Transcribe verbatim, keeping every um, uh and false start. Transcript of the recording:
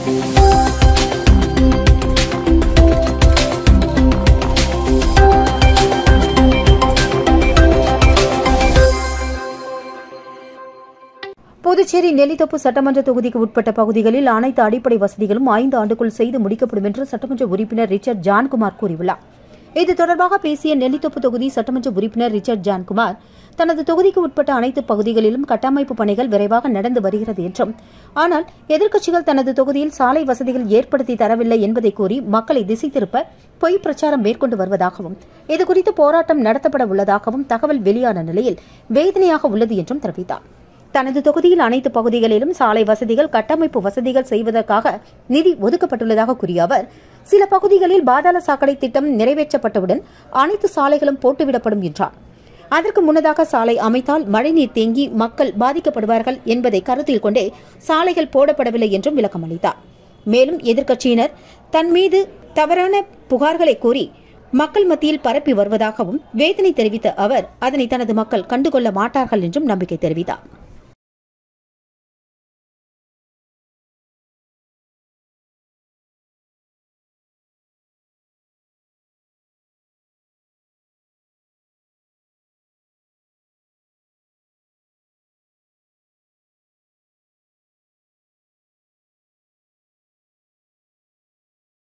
புதுச்சேரி நெல்லித்தோப்பு சட்டமன்ற தொகுதிக்கு உட்பட்ட பகுதிகளில் அனைத்து அடிப்படை வசதிகளும் ஐந்து ஆண்டுக்குள் செய்து முடிக்கப்படும் என்று சட்டமன்ற உறுப்பினர் ரிச்சர்ட் ஜான்குமார் கூறியுள்ளார். இது தொடர்பாக பேசிய நெல்லித்தோப்பு தொகுதி சட்டமன்ற உறுப்பினர் ரிச்சர்ட் ஜான்குமார், தனது தொகுதிக்கு உட்பட்ட அனைத்து பகுதிகளிலும் கட்டமைப்பு பணிகள் விரைவாக நடந்து வருகிறது என்றும், ஆனால் எதிர்க்கட்சிகள் தனது தொகுதியில் சாலை வசதிகள் ஏற்படுத்தி தரவில்லை என்பதை கூறி மக்களை திசை திருப்ப பொய் பிரச்சாரம் மேற்கொண்டு வருவதாகவும், இதுகுறித்து போராட்டம் நடத்தப்பட உள்ளதாகவும் தகவல் வெளியான நிலையில் வேதனையாக உள்ளது என்றும் தெரிவித்தார். தனது தொகுதியில் அனைத்து பகுதிகளிலும் சாலை வசதிகள், கட்டமைப்பு வசதிகள் செய்வதற்காக நிதி ஒதுக்கப்பட்டுள்ளதாக கூறிய அவர், சில பகுதிகளில் பாதாள சாக்கடை திட்டம் நிறைவேற்றப்பட்டவுடன் அனைத்து சாலைகளும் போட்டுவிடப்படும் என்றார். அதற்கு முன்னதாக சாலை அமைத்தால் மழைநீர் தேங்கி மக்கள் பாதிக்கப்படுவார்கள் என்பதை கருத்தில் கொண்டே சாலைகள் போடப்படவில்லை என்றும் விளக்கம் அளித்தார். மேலும் எதிர்க்கட்சியினர் தன் மீது தவறான புகார்களை கூறி மக்கள் மத்தியில் பரப்பி வருவதாகவும் வேதனை தெரிவித்த அவர், அதனை தனது மக்கள் கண்டுகொள்ள மாட்டார்கள் என்றும் நம்பிக்கை தெரிவித்தார்.